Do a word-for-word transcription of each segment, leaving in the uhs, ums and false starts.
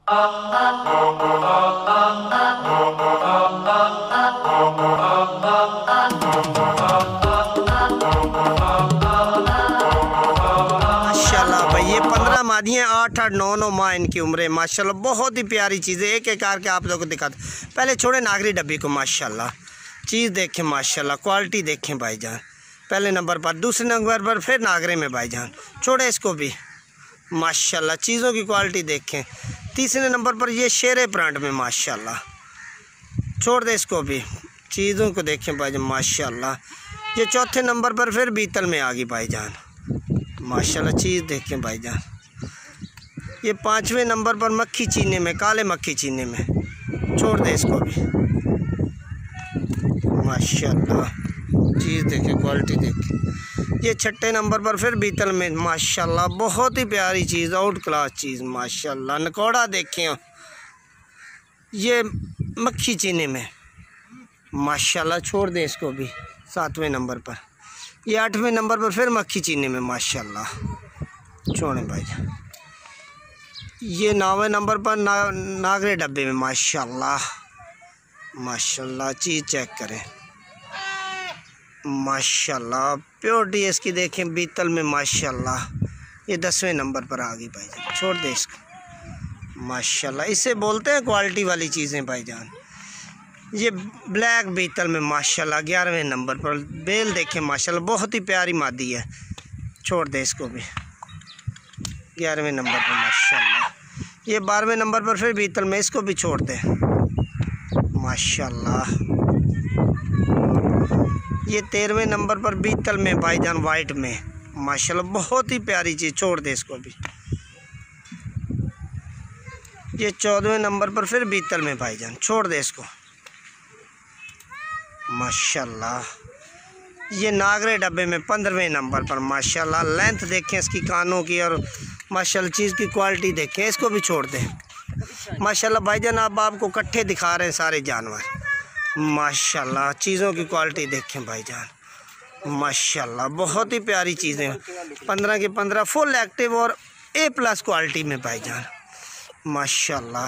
माशाल्लाह भाई, ये पंद्रह मादियाँ, आठ आठ नौ नौ माह इनकी उम्र है माशाल्लाह। बहुत ही प्यारी चीज़ें, एक एक करके आप लोगों को दिखाते। पहले छोड़े नागरी डब्बी को, माशाल्लाह चीज़ देखें माशाल्लाह, क्वालिटी देखें भाईजान। पहले नंबर पर, दूसरे नंबर पर फिर नागरे में भाईजान। छोड़े इसको भी माशाल्लाह, चीज़ों की क्वालिटी देखें। तीसरे नंबर पर ये शेरे प्रांट में माशाल्लाह। छोड़ दे इसको भी, चीज़ों को देखें भाईजान माशाल्लाह। ये चौथे नंबर पर फिर बीतल में आ गई भाईजान माशाल्लाह, चीज़ देखें भाईजान। ये पाँचवें नंबर पर मक्खी चीने में, काले मक्खी चीने में। छोड़ दे इसको भी माशाल्लाह, चीज़ देखें, क्वालिटी देखें। ये छठे नंबर पर फिर बीतल में माशाल्लाह, बहुत ही प्यारी चीज़, आउट क्लास चीज़ माशाल्लाह। नकोड़ा देखें, ये मक्खी चीने में माशाल्लाह। छोड़ दे इसको भी सातवें नंबर पर। ये आठवें नंबर पर फिर मक्खी चीने में माशाल्लाह। छोड़े भाई, ये नौवें नंबर पर ना, नागरे डब्बे में माशाल्लाह माशाल्लाह। चीज़ चेक करें माशाल्लाह, प्योरिटी इसकी देखें बीतल में माशाल्लाह। ये दसवें नंबर पर आ गई भाईजान। छोड़ दे इसको माशाल्लाह, इसे बोलते हैं क्वालिटी वाली चीज़ें भाईजान। ये ब्लैक बीतल में माशाल्लाह ग्यारहवें नंबर पर। बेल देखें माशाल्लाह, बहुत ही प्यारी मादी है। छोड़ दे इसको भी ग्यारहवें नंबर पर माशाल्लाह। ये बारहवें नंबर पर फिर बीतल में, इसको भी छोड़ दे माशाल्लाह। ये तेरहवें नंबर पर बीतल में भाईजान, वाइट में माशाल्लाह, बहुत ही प्यारी चीज़। छोड़ दे इसको भी। ये चौदहवें नंबर पर फिर बीतल में भाईजान। छोड़ दे इसको माशाल्लाह। ये नागरे डब्बे में पंद्रहवें नंबर पर माशाल्लाह। लेंथ देखें इसकी कानों की, और माशाल्लाह चीज़ की क्वालिटी देखें। इसको भी छोड़ दे माशाल्लाह भाईजान। आप आपको इकट्ठे दिखा रहे हैं सारे जानवर माशाल्लाह। चीज़ों की क्वालिटी देखें भाईजान माशाल्लाह, बहुत ही प्यारी चीज़ें। पंद्रह के पंद्रह फुल एक्टिव और ए प्लस क्वालिटी में भाईजान माशाल्लाह।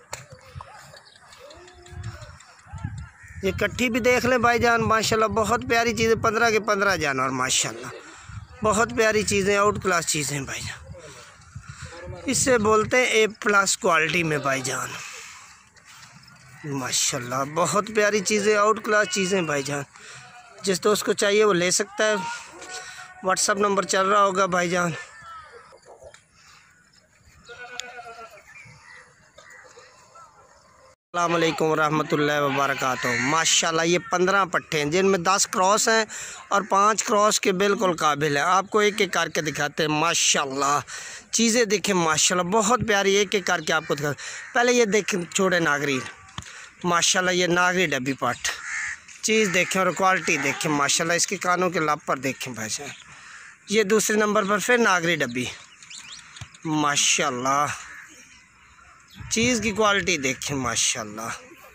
ये इकट्ठी भी देख लें भाईजान माशाल्लाह, बहुत प्यारी चीज़ें। पंद्रह के पंद्रह जानवर माशाल्लाह, बहुत प्यारी चीज़ें, आउट क्लास चीज़ें भाईजान। इससे बोलते हैं ए प्लस क्वालिटी में भाईजान माशाल्लाह। बहुत प्यारी चीज़ें, आउट क्लास चीज़ें भाईजान। जिस दोस्त को चाहिए वो ले सकता है। व्हाट्सअप नंबर चल रहा होगा भाईजान। अस्सलाम वालेकुम रहमतुल्लाहि व बरकातुहू। माशाल्लाह ये पंद्रह पट्टे हैं, जिनमें दस क्रॉस हैं और पाँच क्रॉस के बिल्कुल काबिल हैं। आपको एक एक करके दिखाते हैं माशाल्लाह। चीज़ें देखें माशाल्लाह, बहुत प्यारी, एक एक करके आपको दिखाते। पहले ये देखें छोड़े नागरी माशाल्लाह, ये नागरी डब्बी पाट। चीज़ देखें और क्वालिटी देखें माशाल्लाह। इसके कानों के लाभ पर देखें भाई साहब। ये दूसरे नंबर पर फिर नागरी डब्बी माशाल्लाह। चीज़ की क्वालिटी देखें माशाल्लाह।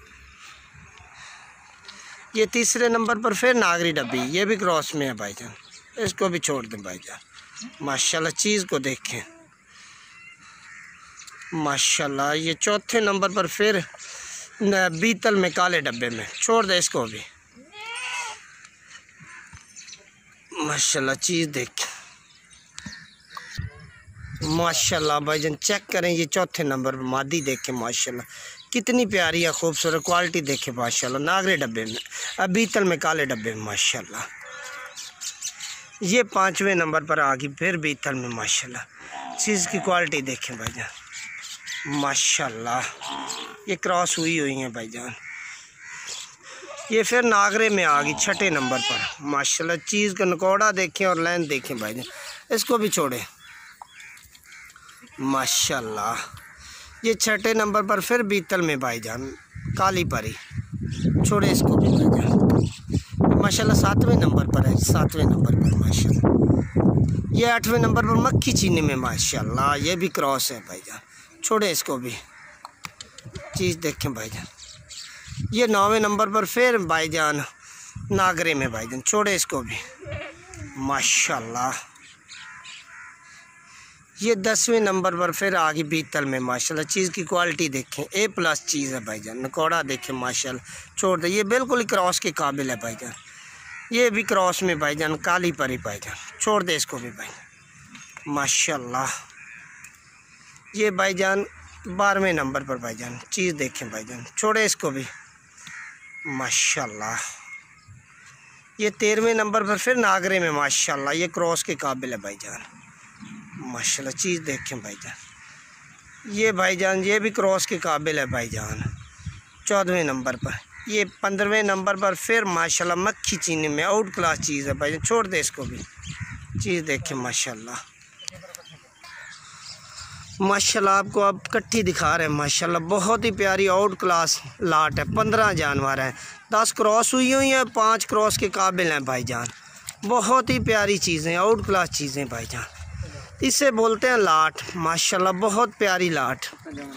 ये तीसरे नंबर पर फिर नागरी डब्बी, ये भी क्रॉस में है भाईजान। इसको भी छोड़ दें भाईजान माशाल्लाह। चीज़ को देखें माशाल्लाह। ये चौथे नंबर पर फिर बीतल में, काले डब्बे में। छोड़ दे इसको भी माशाल्लाह। चीज़ देखें माशाल्लाह भाईजान। चेक करें, ये चौथे नंबर पर मादी देखें माशाल्लाह, कितनी प्यारी है, खूबसूरत क्वालिटी देखें माशाल्लाह। नागरे डब्बे में, अब बीतल में, काले डब्बे में माशाल्लाह। ये पाँचवें नंबर पर आ गई फिर बीतल में माशाल्लाह। चीज़ की क्वालिटी देखें भाईजान माशाल्लाह। ये क्रॉस हुई हुई हैं भाईजान। ये फिर नागरे में आ गई छठे नंबर पर माशाल्लाह। चीज़ का नकोड़ा देखें और लाइन देखें भाईजान। इसको भी छोड़े माशाल्लाह। ये छठे नंबर पर फिर बीतल में भाईजान, काली परी। छोड़े इसको भी भाईजान माशाल्लाह। सातवें नंबर पर है, सातवें नंबर पर माशाल्लाह। ये आठवें नंबर पर मक्खी चीनी में माशाल्लाह। ये भी क्रॉस है भाईजान। छोड़े इसको भी, चीज़ देखें भाईजान। ये नौवें नंबर पर फिर भाईजान नागरे में भाईजान। छोड़े इसको भी माशाल्लाह। ये दसवें नंबर पर फिर आगे बीतल में माशाल्लाह। चीज़ की क्वालिटी देखें, ए प्लस चीज़ है भाईजान। नकोड़ा देखें माशाल्लाह, छोड़ दे, ये बिल्कुल ही क्रॉस के काबिल है भाईजान। ये भी क्रॉस में भाईजान, काली परी भाईजान, छोड़ दे इसको भी भाई माशाल्लाह। ये भाईजान बारहवें नंबर पर भाईजान, चीज़ देखें भाईजान, छोड़े इसको भी माशाल्लाह। ये तेरहवें नंबर पर फिर नागरे में माशाल्लाह, ये क्रॉस के काबिल है भाईजान माशाल्लाह। चीज़ देखें भाईजान, ये भाईजान ये भी क्रॉस के काबिल है भाईजान। चौदहवें नंबर पर, ये पंद्रहवें नंबर पर फिर माशाल्लाह मक्खी चीनी में आउट क्लास चीज़ है भाईजान, छोड़ दे इसको भी। चीज़ देखें माशाल्लाह माशाल्लाह। आपको अब कट्ठी दिखा रहे हैं माशाल्लाह, बहुत ही प्यारी आउट क्लास लाट है। पंद्रह जानवर हैं, दस क्रॉस हुई हुई हैं, पाँच क्रॉस के काबिल हैं भाईजान। बहुत ही प्यारी चीज़ें, आउट क्लास चीज़ें भाईजान, इसे बोलते हैं लाट माशाल्लाह। बहुत प्यारी लाट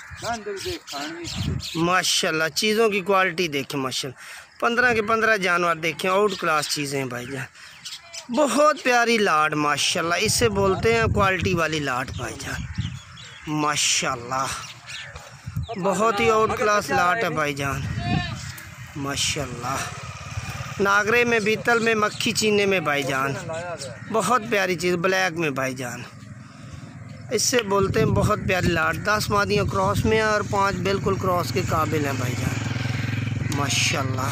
माशाल्लाह। चीज़ों की क्वालिटी देखें माशाल्लाह, पंद्रह के पंद्रह जानवर देखें, आउट क्लास चीज़ें भाईजान। बहुत प्यारी लाट माशाल्लाह, इसे बोलते हैं क्वालिटी वाली लाट भाईजान माशाल्लाह। बहुत ही आउट क्लास लाट है भाईजान माशाल्लाह। नागरे में, बीतल में, मक्खी चीने में भाईजान, बहुत प्यारी चीज़, ब्लैक में भाईजान, इससे बोलते हैं बहुत प्यारी लाट। दस मादियाँ क्रॉस में हैं और पांच बिल्कुल क्रॉस के काबिल हैं भाईजान माशाल्लाह।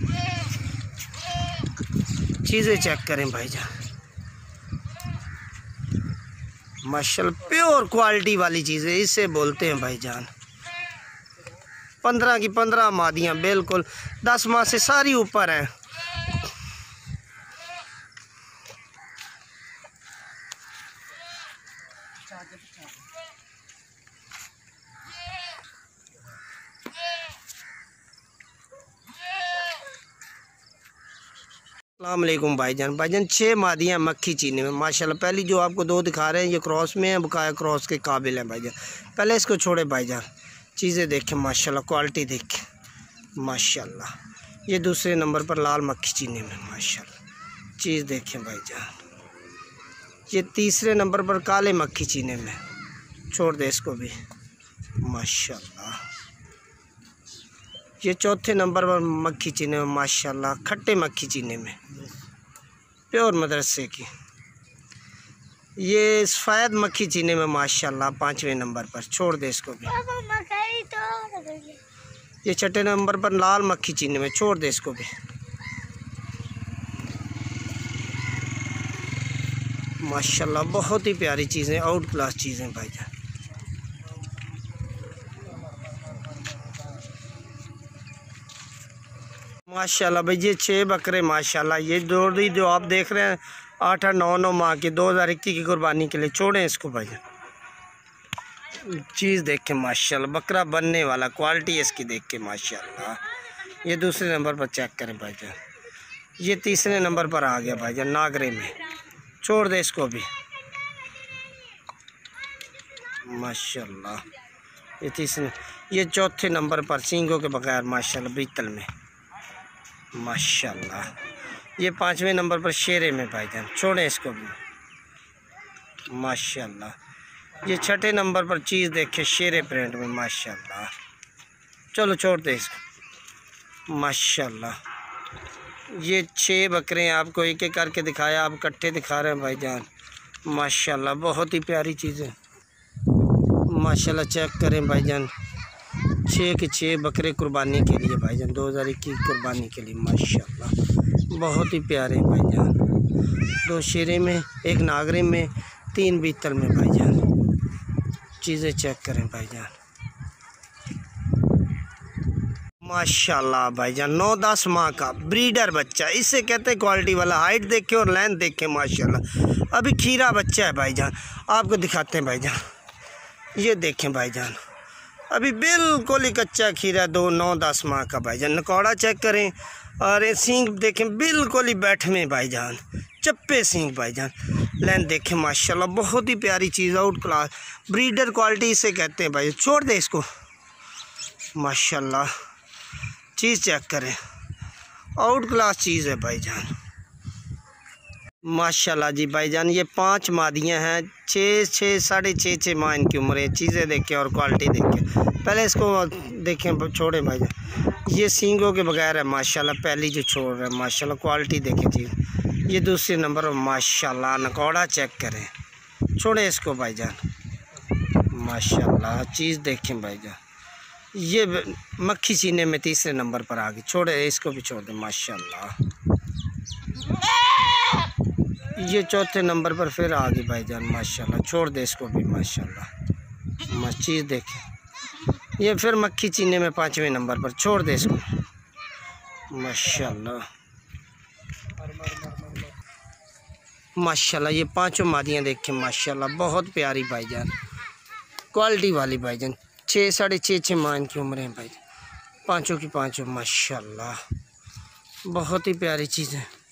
चीज़ें चेक करें भाईजान माशाल्लाह, प्योर क्वालिटी वाली चीज़ें, इससे बोलते हैं भाईजान। पंद्रह की पंद्रह मादियाँ बिल्कुल, दस माह से सारी ऊपर हैं। अस्सलाम वालेकुम भाईजान। भाईजान छः मादियाँ मक्खी चीनी में माशाल्लाह। पहली जो आपको दो दिखा रहे हैं ये क्रॉस में है, बकाया क्रॉस के काबिल है भाईजान। पहले इसको छोड़े भाईजान, चीज़ें देखें माशाल्लाह, क्वालिटी देखें माशाल्लाह। ये दूसरे नंबर पर लाल मक्खी चीनी में माशाल्लाह, चीज़ देखें भाईजान। ये तीसरे नंबर पर काले मक्खी चीनी में, छोड़ दे इसको भी माशाल्लाह। ये चौथे नंबर पर मक्खी चीनी में माशाल्लाह, खट्टे मक्खी चीनी में, प्योर मदरसे की। ये सफ़ेद मक्खी चीनी में माशाल्लाह पाँचवें नंबर पर, छोड़ दे इसको भी। ये छठे नंबर पर लाल मक्खी चीनी में, छोड़ दे इसको भी माशाल्लाह। बहुत ही प्यारी चीज़ें, आउट क्लास चीज़ें भाईजान। माशाल्लाह भाई ये छः बकरे माशाल्लाह। ये जोड़ी जो आप देख रहे हैं आठ आठ नौ नौ माह की, दो हज़ार इक्कीस की कुर्बानी के लिए, छोड़ें इसको भाई। चीज़ देखें माशाल्लाह, बकरा बनने वाला, क्वालिटी इसकी देख के माशाल्लाह। ये दूसरे नंबर पर चेक करें भाईजान। ये तीसरे नंबर पर आ गया भाईजान नागरे में, छोड़ दे इसको भी माशाल्लाह। ये तीसरे, ये चौथे नंबर पर सींगों के बगैर माशाल्लाह बीतल में माशाल्लाह। ये पाँचवें नंबर पर शेरे में भाईजान, छोड़ें इसको भी माशाल्लाह। ये छठे नंबर पर चीज़ देखे शेरे प्रिंट में माशाल्लाह, चलो छोड़ दे इसको माशाल्लाह। ये छः बकरे आपको एक एक करके दिखाया, आप इकट्ठे दिखा रहे हैं भाईजान माशाल्लाह। बहुत ही प्यारी चीज़ें माशाल्लाह, चेक करें भाईजान। छः के छः बकरे कुर्बानी के लिए भाईजान, दो हज़ार इक्कीस कुर्बानी के लिए माशाल्लाह। बहुत ही प्यारे भाईजान, दो शेरे में, एक नागरे में, तीन बीतल में भाईजान। चीज़ें चेक करें भाईजान माशाल्लाह भाईजान। नौ दस माह का ब्रीडर बच्चा, इससे कहते हैं क्वालिटी वाला। हाइट देखें और लेंथ देखें माशाल्लाह। अभी खीरा बच्चा है भाईजान, आपको दिखाते हैं भाईजान। ये देखें भाईजान, अभी बिल्कुल ही कच्चा खीरा, दो नौ दस माह का भाईजान। नकौड़ा चेक करें और ये सींग देखें बिल्कुल ही बैठे में भाईजान, चप्पे सींग भाईजान। लेंथ देखें माशाल्लाह, बहुत ही प्यारी चीज़, आउट क्लास ब्रीडर क्वालिटी इसे कहते हैं भाई। छोड़ दे इसको माशाल्लाह। चीज़ चेक करें, आउट क्लास चीज़ है भाईजान। माशाल्लाह जी भाईजान, ये पांच मादियाँ हैं, छः छः साढ़े छः छः माह इनकी उम्र है। चीज़ें देखें और क्वालिटी देखें। पहले इसको देखें, छोड़े भाईजान, ये सींगों के बगैर है माशाल्लाह। पहली जो छोड़ रहा है माशाल्लाह, क्वालिटी देखें जी। ये दूसरे नंबर पर माशाल्लाह, नकौड़ा चेक करें, छोड़े इसको भाईजान, माशाल्लाह चीज़ देखें भाईजान। ये मक्खी सीने में तीसरे नंबर पर आ गई, छोड़े इसको भी छोड़ दें माशाल्लाह। ये चौथे नंबर पर फिर आ गई भाईजान माशाल्लाह, छोड़ दे इसको भी माशाल्लाह। चीज़ देखें, ये फिर मक्खी चीने में पाँचवें नंबर पर, छोड़ दे इसको माशाल्लाह माशाल्लाह। ये पांचों मादियाँ देखें माशाल्लाह, बहुत प्यारी भाईजान, क्वालिटी वाली भाईजान। छः साढ़े छः छः माह की उम्र है भाई, पाँचों की पाँचों माशाल्लाह, बहुत ही प्यारी चीज़ है।